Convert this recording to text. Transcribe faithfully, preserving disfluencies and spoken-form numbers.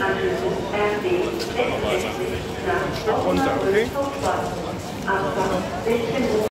Anschluss R B sechsundsechzig nach Stück runter, okay? Abfahrt sechzehn Uhr.